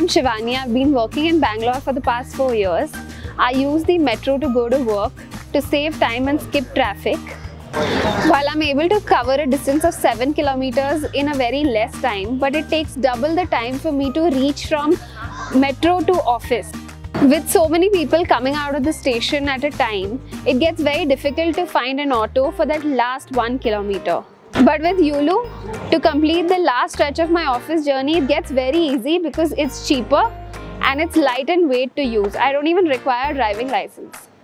I'm Shivani. I've been working in Bangalore for the past 4 years. I use the metro to go to work to save time and skip traffic. While I'm able to cover a distance of 7 kilometers in a very less time, but it takes double the time for me to reach from metro to office. With so many people coming out of the station at a time, it gets very difficult to find an auto for that last 1 kilometer. But with Yulu, to complete the last stretch of my office journey, it gets very easy because it's cheaper and it's light and weight to use. I don't even require a driving license.